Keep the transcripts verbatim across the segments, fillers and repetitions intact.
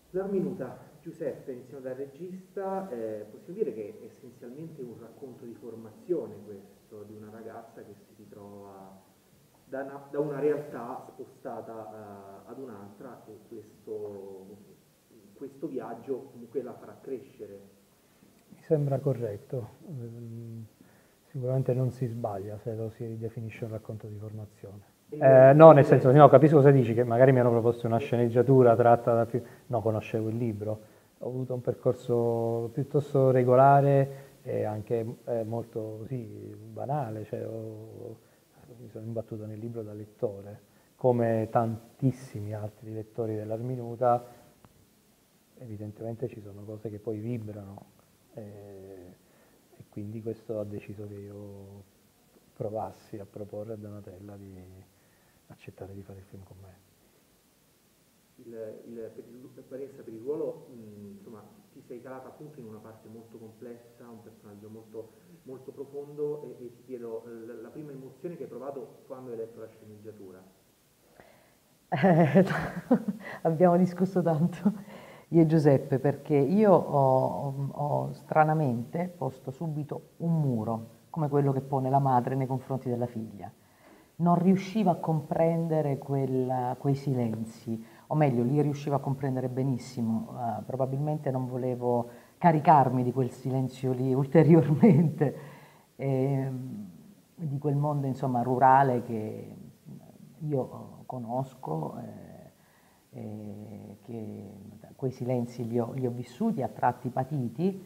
L'Arminuta, Giuseppe, iniziamo dal regista, eh, possiamo dire che è essenzialmente un racconto di formazione questo, di una ragazza che si ritrova da una, da una realtà spostata uh, ad un'altra e questo, questo viaggio comunque la farà crescere. Mi sembra corretto, ehm, sicuramente non si sbaglia se lo si definisce un racconto di formazione. Eh, no, nel senso, no, capisco cosa dici, che magari mi hanno proposto una sceneggiatura tratta da più... No, conoscevo il libro, ho avuto un percorso piuttosto regolare e anche eh, molto, sì, banale, cioè ho- mi sono imbattuto nel libro da lettore, come tantissimi altri lettori dell'Arminuta, evidentemente ci sono cose che poi vibrano e, e quindi questo ha deciso che io provassi a proporre a Donatella di accettare di fare il film con me. Il, il, per, il, per il ruolo, mh, insomma, ti sei calata appunto in una parte molto complessa, un personaggio molto, molto profondo e, e ti chiedo l- la prima emozione che hai provato quando hai letto la sceneggiatura. Eh, abbiamo discusso tanto io e Giuseppe perché io ho, ho stranamente posto subito un muro, come quello che pone la madre nei confronti della figlia. Non riuscivo a comprendere quella- quei silenzi, o meglio, li riuscivo a comprendere benissimo, eh, probabilmente non volevo caricarmi di quel silenzio lì ulteriormente, ehm, di quel mondo insomma rurale che io conosco, eh, eh, che quei silenzi li ho, li ho vissuti, a tratti patiti,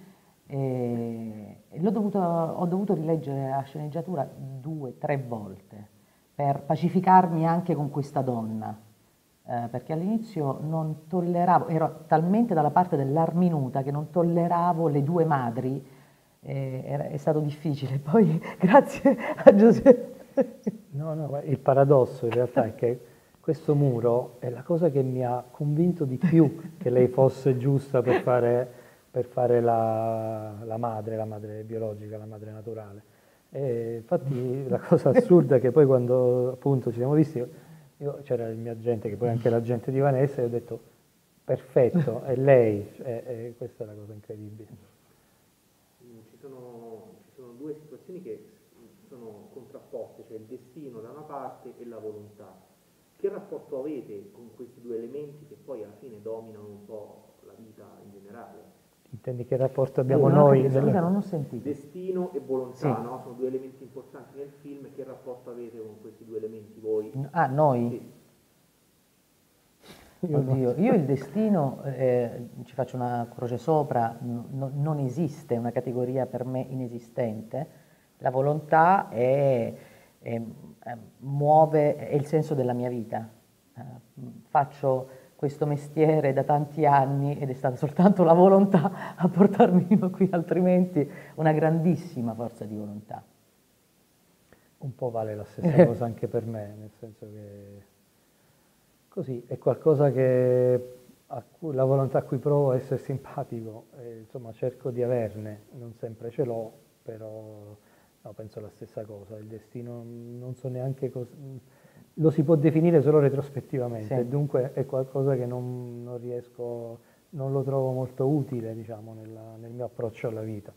e, e l'ho dovuto, ho dovuto rileggere la sceneggiatura due, tre volte per pacificarmi anche con questa donna, eh, perché all'inizio non tolleravo, ero talmente dalla parte dell'Arminuta che non tolleravo le due madri, eh, era, è stato difficile, poi grazie a Giuseppe. No, no, il paradosso in realtà è che questo muro è la cosa che mi ha convinto di più che lei fosse giusta per fare, per fare la, la madre, la madre biologica, la madre naturale. E infatti la cosa assurda è che poi quando appunto ci siamo visti, io, c'era il mio agente, che poi è anche l'agente di Vanessa, e ho detto perfetto, è lei, e, e questa è la cosa incredibile. Ci sono, ci sono due situazioni che sono contrapposte, cioè il destino da una parte e la volontà. Che rapporto avete con questi due elementi che poi alla fine dominano un po' la vita in generale? Intendi che rapporto abbiamo Non ho noi? capito, del- scusa, non ho sentito. Destino e volontà, Sì. no? Sono due elementi importanti nel film. Che rapporto avete con questi due elementi voi? Ah, noi? Sì. Io non Oddio, so. io il destino, eh, ci faccio una croce sopra, no- no- non esiste, è una categoria per me inesistente. La volontà è, è- è- muove, è il senso della mia vita. Eh, faccio questo mestiere da tanti anni ed è stata soltanto la volontà a portarmi fino qui, altrimenti una grandissima forza di volontà. Un po' vale la stessa cosa anche per me, nel senso che così è qualcosa che a cui, la volontà a cui provo a essere simpatico, e, insomma cerco di averne, non sempre ce l'ho, però no, penso la stessa cosa, il destino non so neanche cosa, lo si può definire solo retrospettivamente, Sì. dunque è qualcosa che non, non riesco, non lo trovo molto utile, diciamo, nella- nel mio approccio alla vita,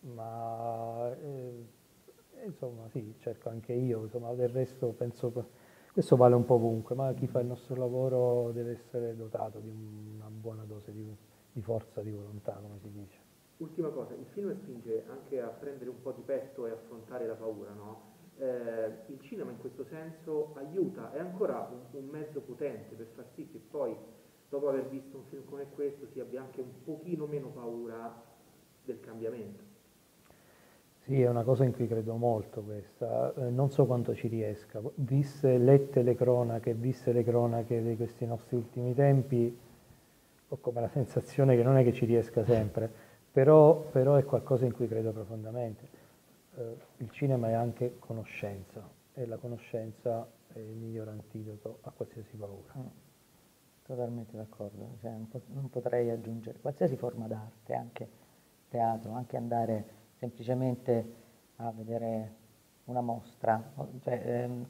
ma eh, insomma sì, cerco anche io, insomma del resto penso, questo vale un po' ovunque, ma chi fa il nostro lavoro deve essere dotato di una buona dose di, di forza, di volontà, come si dice. Ultima cosa, il film spinge anche a prendere un po' di petto e affrontare la paura, no? Eh, il cinema in questo senso aiuta, è ancora un, un mezzo potente per far sì che poi, dopo aver visto un film come questo, si abbia anche un pochino meno paura del cambiamento. Sì, è una cosa in cui credo molto questa, eh, non so quanto ci riesca. Viste, lette le cronache, viste le cronache di questi nostri ultimi tempi, ho come la sensazione che non è che ci riesca sempre, però, però è qualcosa in cui credo profondamente. Eh, il cinema è anche conoscenza e la conoscenza è il miglior antidoto a qualsiasi paura. Mm, totalmente d'accordo, cioè, non, po- non potrei aggiungere qualsiasi forma d'arte, anche teatro, anche andare semplicemente a vedere una mostra, o- cioè, ehm,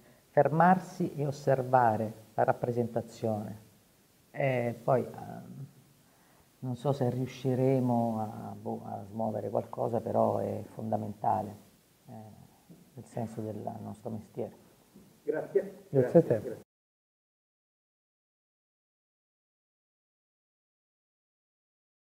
fermarsi e osservare la rappresentazione e poi ehm, Non so se riusciremo a, boh, a smuovere qualcosa, però è fondamentale, eh, nel senso del nostro mestiere. Grazie. Grazie a te.